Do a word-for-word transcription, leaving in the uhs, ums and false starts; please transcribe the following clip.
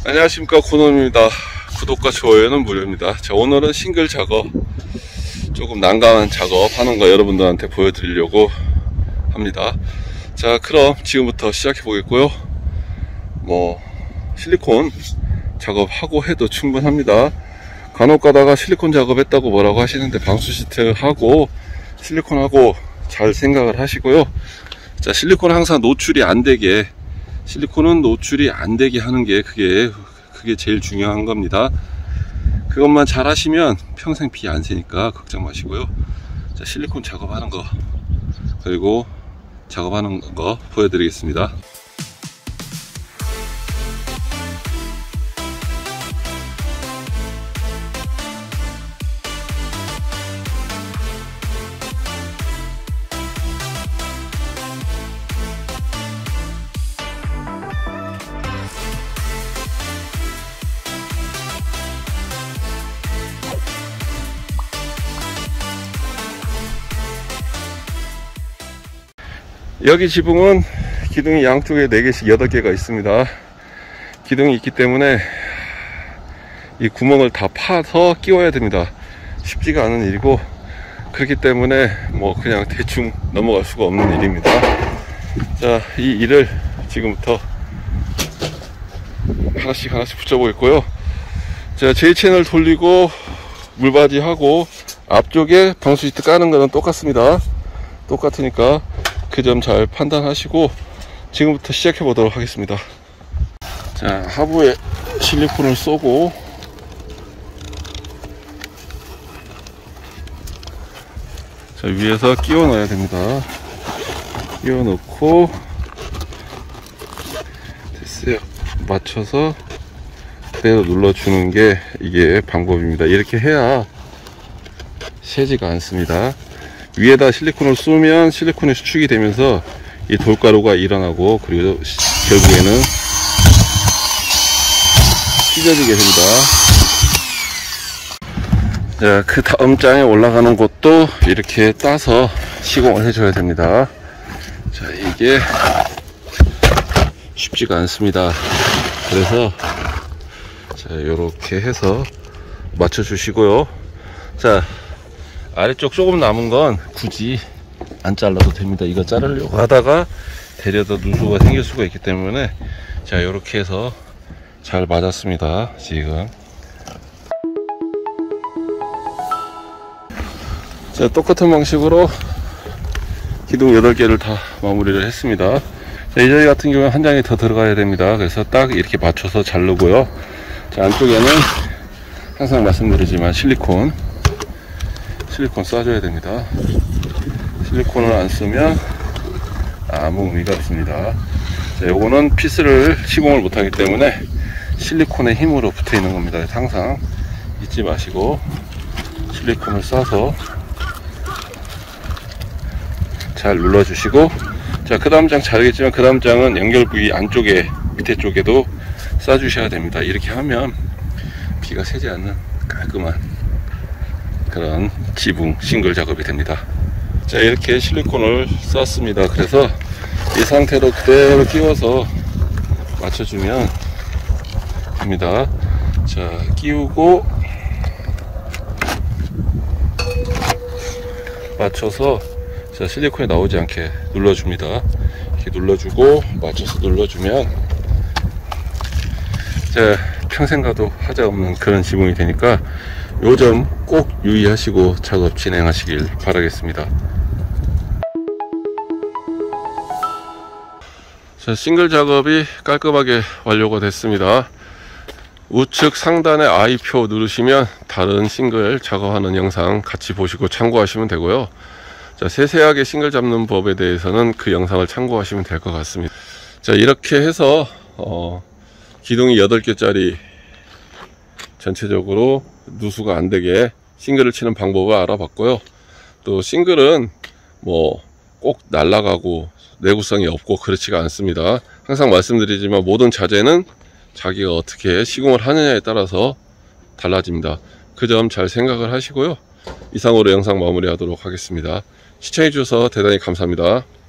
안녕하십니까, 고놈입니다. 구독과 좋아요는 무료입니다. 자, 오늘은 싱글 작업, 조금 난감한 작업 하는 거 여러분들한테 보여드리려고 합니다. 자, 그럼 지금부터 시작해 보겠고요. 뭐 실리콘 작업하고 해도 충분합니다. 간혹 가다가 실리콘 작업했다고 뭐라고 하시는데, 방수 시트 하고 실리콘 하고 잘 생각을 하시고요. 자, 실리콘 항상 노출이 안 되게, 실리콘은 노출이 안 되게 하는 게 그게 그게 제일 중요한 겁니다. 그것만 잘 하시면 평생 비 안 새니까 걱정 마시고요. 자, 실리콘 작업하는 거, 그리고 작업하는 거 보여드리겠습니다. 여기 지붕은 기둥이 양쪽에 네 개씩 여덟 개가 있습니다. 기둥이 있기 때문에 이 구멍을 다 파서 끼워야 됩니다. 쉽지가 않은 일이고, 그렇기 때문에 뭐 그냥 대충 넘어갈 수가 없는 일입니다. 자, 이 일을 지금부터 하나씩 하나씩 붙여보겠고요. 자, 제 채널 돌리고 물바지 하고 앞쪽에 방수 시트 까는 거는 똑같습니다. 똑같으니까 그 점 잘 판단하시고 지금부터 시작해 보도록 하겠습니다. 자, 하부에 실리콘을 쏘고, 자, 위에서 끼워 넣어야 됩니다. 끼워 넣고 됐어요. 맞춰서 그대로 눌러주는 게 이게 방법입니다. 이렇게 해야 새지가 않습니다. 위에다 실리콘을 쏘면 실리콘이 수축이 되면서 이 돌가루가 일어나고, 그리고 결국에는 찢어지게 됩니다. 자, 그 다음 장에 올라가는 곳도 이렇게 따서 시공을 해줘야 됩니다. 자, 이게 쉽지가 않습니다. 그래서 자, 요렇게 해서 맞춰 주시고요. 자, 아래쪽 조금 남은 건 굳이 안 잘라도 됩니다. 이거 자르려고 하다가 데려다 누수가 생길 수가 있기 때문에, 자, 이렇게 해서 잘 맞았습니다. 지금 자, 똑같은 방식으로 기둥 여덟 개를 다 마무리를 했습니다. 자, 이 자리 같은 경우는 한 장이 더 들어가야 됩니다. 그래서 딱 이렇게 맞춰서 자르고요. 자, 안쪽에는 항상 말씀드리지만 실리콘 실리콘 쏴줘야 됩니다. 실리콘을 안 쓰면 아무 의미가 없습니다. 자, 요거는 피스를 시공을 못하기 때문에 실리콘의 힘으로 붙어 있는 겁니다. 항상 잊지 마시고 실리콘을 쏴서 잘 눌러 주시고, 자, 그 다음 장 잘겠지만 그 다음 장은 연결 부위 안쪽에, 밑에 쪽에도 쏴 주셔야 됩니다. 이렇게 하면 비가 새지 않는 깔끔한 그런 지붕 싱글 작업이 됩니다. 자, 이렇게 실리콘을 쐈습니다. 그래서 이 상태로 그대로 끼워서 맞춰주면 됩니다. 자, 끼우고 맞춰서, 자, 실리콘이 나오지 않게 눌러줍니다. 이렇게 눌러주고 맞춰서 눌러주면, 자, 평생 가도 하자 없는 그런 지붕이 되니까 요 점 꼭 유의하시고 작업 진행하시길 바라겠습니다. 자, 싱글 작업이 깔끔하게 완료가 됐습니다. 우측 상단에 아이표 누르시면 다른 싱글 작업하는 영상 같이 보시고 참고하시면 되고요. 자, 세세하게 싱글 잡는 법에 대해서는 그 영상을 참고하시면 될 것 같습니다. 자, 이렇게 해서 어, 기둥이 여덟 개짜리 전체적으로 누수가 안되게 싱글을 치는 방법을 알아봤고요. 또 싱글은 뭐 꼭 날아가고 내구성이 없고 그렇지가 않습니다. 항상 말씀드리지만 모든 자재는 자기가 어떻게 시공을 하느냐에 따라서 달라집니다. 그 점 잘 생각을 하시고요. 이상으로 영상 마무리하도록 하겠습니다. 시청해 주셔서 대단히 감사합니다.